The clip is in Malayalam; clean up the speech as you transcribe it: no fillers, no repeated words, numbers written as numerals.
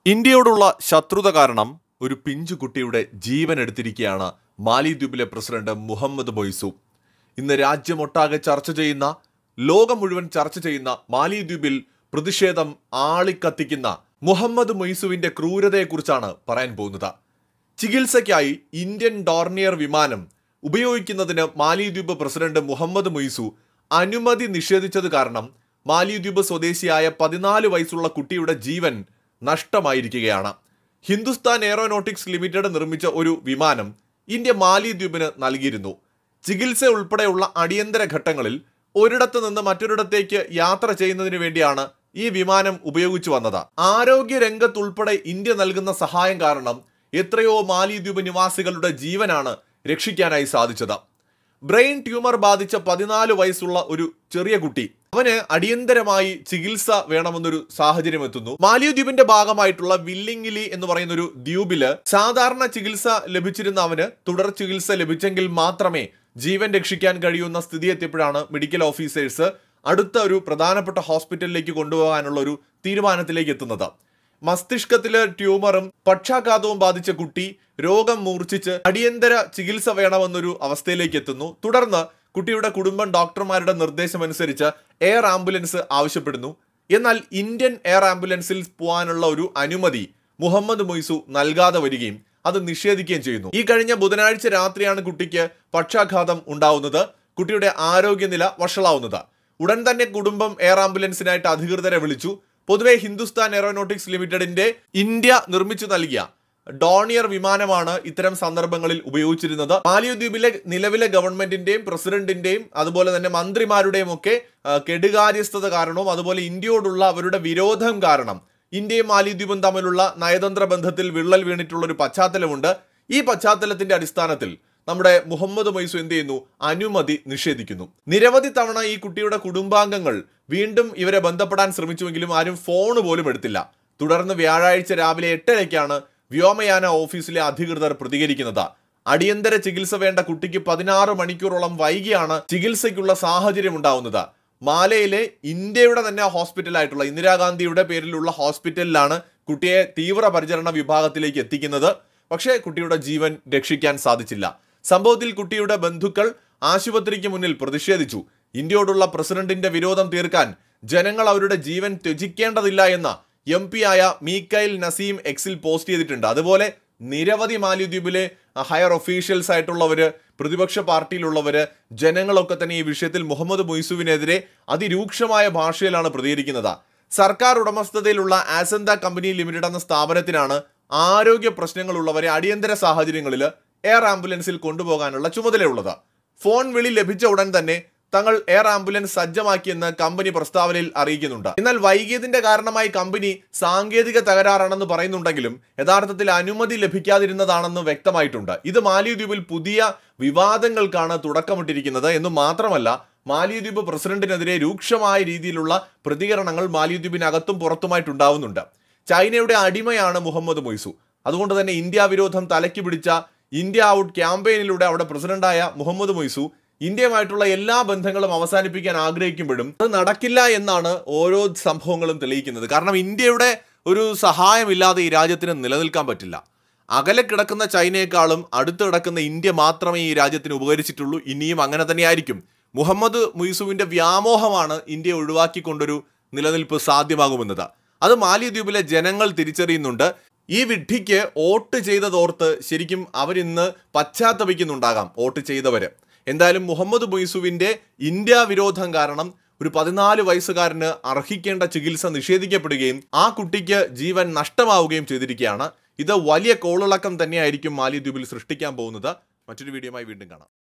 ഇന്ത്യയോടുള്ള ശത്രുത കാരണം ഒരു പിഞ്ചുകുട്ടിയുടെ ജീവൻ എടുത്തിരിക്കുകയാണ് മാലിദ്വീപിലെ പ്രസിഡന്റ് മുഹമ്മദ് മൊയ്സു. ഇന്ന് രാജ്യമൊട്ടാകെ ചർച്ച ചെയ്യുന്ന, ലോകം മുഴുവൻ ചർച്ച ചെയ്യുന്ന മാലിദ്വീപിൽ പ്രതിഷേധം ആളിക്കത്തിക്കുന്ന മുഹമ്മദ് മൊയ്സുവിന്റെ ക്രൂരതയെക്കുറിച്ചാണ് പറയാൻ പോകുന്നത്. ചികിത്സയ്ക്കായി ഇന്ത്യൻ ഡോർണിയർ വിമാനം ഉപയോഗിക്കുന്നതിന് മാലിദ്വീപ് പ്രസിഡന്റ് മുഹമ്മദ് മൊയ്സു അനുമതി നിഷേധിച്ചത് കാരണം മാലിദ്വീപ് സ്വദേശിയായ 14 വയസ്സുള്ള കുട്ടിയുടെ ജീവൻ നഷ്ടമായിരിക്കുകയാണ്. ഹിന്ദുസ്ഥാൻ എയറോനോട്ടിക്സ് ലിമിറ്റഡ് നിർമ്മിച്ച ഒരു വിമാനം ഇന്ത്യ മാലിദ്വീപിന് നൽകിയിരുന്നു. ചികിത്സ ഉൾപ്പെടെയുള്ള അടിയന്തര ഘട്ടങ്ങളിൽ ഒരിടത്ത് നിന്ന് മറ്റൊരിടത്തേക്ക് യാത്ര ചെയ്യുന്നതിന് വേണ്ടിയാണ് ഈ വിമാനം ഉപയോഗിച്ചു വന്നത്. ആരോഗ്യ രംഗത്തുൾപ്പെടെ ഇന്ത്യ നൽകുന്ന സഹായം കാരണം എത്രയോ മാലിദ്വീപ് നിവാസികളുടെ ജീവനാണ് രക്ഷിക്കാനായി സാധിച്ചത്. ബ്രെയിൻ ട്യൂമർ ബാധിച്ച 14 വയസ്സുള്ള ഒരു ചെറിയ കുട്ടി, അവന് അടിയന്തരമായി ചികിത്സ വേണമെന്നൊരു സാഹചര്യം എത്തുന്നു. മാലിദ്വീപിന്റെ ഭാഗമായിട്ടുള്ള വില്ലിംഗിലി എന്ന് പറയുന്ന ഒരു ദ്വീപില് സാധാരണ ചികിത്സ ലഭിച്ചിരുന്ന അവന് തുടർ ചികിത്സ ലഭിച്ചെങ്കിൽ മാത്രമേ ജീവൻ രക്ഷിക്കാൻ കഴിയുന്ന സ്ഥിതി എത്തിയപ്പോഴാണ് മെഡിക്കൽ ഓഫീസേഴ്സ് അടുത്ത ഒരു പ്രധാനപ്പെട്ട ഹോസ്പിറ്റലിലേക്ക് കൊണ്ടുപോകാനുള്ള ഒരു തീരുമാനത്തിലേക്ക് എത്തുന്നത്. മസ്തിഷ്കത്തിലെ ട്യൂമറും പക്ഷാഘാതവും ബാധിച്ച കുട്ടി രോഗം മൂർച്ഛിച്ച് അടിയന്തര ചികിത്സ വേണമെന്നൊരു അവസ്ഥയിലേക്ക് എത്തുന്നു. തുടർന്ന് കുട്ടിയുടെ കുടുംബം ഡോക്ടർമാരുടെ നിർദ്ദേശമനുസരിച്ച് എയർ ആംബുലൻസ് ആവശ്യപ്പെടുന്നു. എന്നാൽ ഇന്ത്യൻ എയർ ആംബുലൻസിൽ പോകാനുള്ള ഒരു അനുമതി മുഹമ്മദ് മൊയ്സു നൽകാതെ വരികയും അത് നിഷേധിക്കുകയും ചെയ്യുന്നു. ഈ കഴിഞ്ഞ ബുധനാഴ്ച രാത്രിയാണ് കുട്ടിക്ക് പക്ഷാഘാതം ഉണ്ടാവുന്നത്, കുട്ടിയുടെ ആരോഗ്യനില വഷളാവുന്നത്. ഉടൻ തന്നെ കുടുംബം എയർ ആംബുലൻസിനായിട്ട് അധികൃതരെ വിളിച്ചു. പൊതുവെ ഹിന്ദുസ്ഥാൻ എയറോനോട്ടിക്സ് ലിമിറ്റഡിന്റെ ഇന്ത്യ നിർമ്മിച്ചു നൽകിയ ഡോർണിയർ വിമാനമാണ് ഇത്തരം സന്ദർഭങ്ങളിൽ ഉപയോഗിച്ചിരുന്നത്. മാലിദ്വീപിലെ നിലവിലെ ഗവൺമെന്റിന്റെയും പ്രസിഡന്റിന്റെയും അതുപോലെ തന്നെ മന്ത്രിമാരുടെയും ഒക്കെ കെടുകാര്യസ്ഥത കാരണവും അതുപോലെ ഇന്ത്യയോടുള്ള അവരുടെ വിരോധം കാരണം ഇന്ത്യയും മാലിദ്വീപും തമ്മിലുള്ള നയതന്ത്ര ബന്ധത്തിൽ വിള്ളൽ വീണിട്ടുള്ള ഒരു പശ്ചാത്തലമുണ്ട്. ഈ പശ്ചാത്തലത്തിന്റെ അടിസ്ഥാനത്തിൽ നമ്മുടെ മുഹമ്മദ് മൊയ്സു എന്ത് ചെയ്യുന്നു? അനുമതി നിഷേധിക്കുന്നു. നിരവധി തവണ ഈ കുട്ടിയുടെ കുടുംബാംഗങ്ങൾ വീണ്ടും ഇവരെ ബന്ധപ്പെടാൻ ശ്രമിച്ചുവെങ്കിലും ആരും ഫോൺ പോലും എടുത്തില്ല. തുടർന്ന് വ്യാഴാഴ്ച രാവിലെ 8:30 വ്യോമയാന ഓഫീസിലെ അധികൃതർ പ്രതികരിക്കുന്നത്. അടിയന്തര ചികിത്സ വേണ്ട കുട്ടിക്ക് 16 മണിക്കൂറോളം വൈകിയാണ് ചികിത്സയ്ക്കുള്ള സാഹചര്യം ഉണ്ടാവുന്നത്. മാലയിലെ ഇന്ത്യയുടെ തന്നെ ഹോസ്പിറ്റലായിട്ടുള്ള ഇന്ദിരാഗാന്ധിയുടെ പേരിലുള്ള ഹോസ്പിറ്റലിലാണ് കുട്ടിയെ തീവ്രപരിചരണ വിഭാഗത്തിലേക്ക് എത്തിക്കുന്നത്. പക്ഷേ കുട്ടിയുടെ ജീവൻ രക്ഷിക്കാൻ സാധിച്ചില്ല. സംഭവത്തിൽ കുട്ടിയുടെ ബന്ധുക്കൾ ആശുപത്രിക്ക് മുന്നിൽ പ്രതിഷേധിച്ചു. ഇന്ത്യയോടുള്ള പ്രസിഡന്റിന്റെ വിരോധം തീർക്കാൻ ജനങ്ങൾ അവരുടെ ജീവൻ ത്യജിക്കേണ്ടതില്ല എന്ന MP ആയ മീക്കൈൽ നസീം എക്സിൽ പോസ്റ്റ് ചെയ്തിട്ടുണ്ട്. അതുപോലെ നിരവധി മാലിദ്വീപിലെ ഹയർ ഒഫീഷ്യൽസ് ആയിട്ടുള്ളവര്, പ്രതിപക്ഷ പാർട്ടിയിലുള്ളവര്, ജനങ്ങളൊക്കെ തന്നെ ഈ വിഷയത്തിൽ മുഹമ്മദ് മൊയ്സുവിനെതിരെ അതിരൂക്ഷമായ ഭാഷയിലാണ് പ്രതികരിക്കുന്നത്. സർക്കാർ ഉടമസ്ഥതയിലുള്ള ആസന്ത കമ്പനി ലിമിറ്റഡ് എന്ന സ്ഥാപനത്തിനാണ് ആരോഗ്യ പ്രശ്നങ്ങളുള്ളവരെ അടിയന്തര സാഹചര്യങ്ങളിൽ എയർ ആംബുലൻസിൽ കൊണ്ടുപോകാനുള്ള ചുമതലയുള്ളത്. ഫോൺ വിളി ലഭിച്ച ഉടൻ തന്നെ തങ്ങൾ എയർ ആംബുലൻസ് സജ്ജമാക്കിയെന്ന് കമ്പനി പ്രസ്താവനയിൽ അറിയിക്കുന്നുണ്ട്. എന്നാൽ വൈകിയതിന്റെ കാരണമായി കമ്പനി സാങ്കേതിക തകരാറാണെന്ന് പറയുന്നുണ്ടെങ്കിലും യഥാർത്ഥത്തിൽ അനുമതി ലഭിക്കാതിരുന്നതാണെന്ന് വ്യക്തമായിട്ടുണ്ട്. ഇത് മാലിദ്വീപിൽ പുതിയ വിവാദങ്ങൾക്കാണ് തുടക്കമിട്ടിരിക്കുന്നത് എന്ന് മാത്രമല്ല, മാലിദ്വീപ് പ്രസിഡന്റിനെതിരെ രൂക്ഷമായ രീതിയിലുള്ള പ്രതികരണങ്ങൾ മാലിദ്വീപിനകത്തും പുറത്തുമായിട്ടുണ്ടാവുന്നുണ്ട്. ചൈനയുടെ അടിമയാണ് മുഹമ്മദ് മൊയ്സു. അതുകൊണ്ട് തന്നെ ഇന്ത്യ വിരോധം തലയ്ക്ക് പിടിച്ച ഇന്ത്യ ഔട്ട് ക്യാമ്പയിനിലൂടെ അവിടെ പ്രസിഡന്റായ മുഹമ്മദ് മൊയ്സു ഇന്ത്യയുമായിട്ടുള്ള എല്ലാ ബന്ധങ്ങളും അവസാനിപ്പിക്കാൻ ആഗ്രഹിക്കുമ്പോഴും അത് നടക്കില്ല എന്നാണ് ഓരോ സംഭവങ്ങളും തെളിയിക്കുന്നത്. കാരണം ഇന്ത്യയുടെ ഒരു സഹായമില്ലാതെ ഈ രാജ്യത്തിന് നിലനിൽക്കാൻ പറ്റില്ല. അകലെ കിടക്കുന്ന ചൈനയെക്കാളും അടുത്ത് കിടക്കുന്ന ഇന്ത്യ മാത്രമേ ഈ രാജ്യത്തിന് ഉപകരിച്ചിട്ടുള്ളൂ. ഇനിയും അങ്ങനെ തന്നെയായിരിക്കും. മുഹമ്മദ് മൊയ്സുവിന്റെ വ്യാമോഹമാണ് ഇന്ത്യയെ ഒഴിവാക്കിക്കൊണ്ടൊരു നിലനിൽപ്പ് സാധ്യമാകുമെന്നത്. അത് മാലിദ്വീപിലെ ജനങ്ങൾ തിരിച്ചറിയുന്നുണ്ട്. ഈ വിഡ്ഢിക്ക് വോട്ട് ചെയ്തതോർത്ത് ശരിക്കും അവരിന്ന് പശ്ചാത്തപിക്കുന്നുണ്ടാകാം, വോട്ട് ചെയ്തവര്. എന്തായാലും മുഹമ്മദ് മൊയ്സുവിന്റെ ഇന്ത്യ വിരോധം കാരണം ഒരു 14 വയസ്സുകാരന് അർഹിക്കേണ്ട ചികിത്സ നിഷേധിക്കപ്പെടുകയും ആ കുട്ടിക്ക് ജീവൻ നഷ്ടമാവുകയും ചെയ്തിരിക്കുകയാണ്. ഇത് വലിയ കോളിളക്കം തന്നെയായിരിക്കും മാലിദ്വീപിൽ സൃഷ്ടിക്കാൻ പോകുന്നത്. മറ്റൊരു വീഡിയോയുമായി വീണ്ടും കാണാം.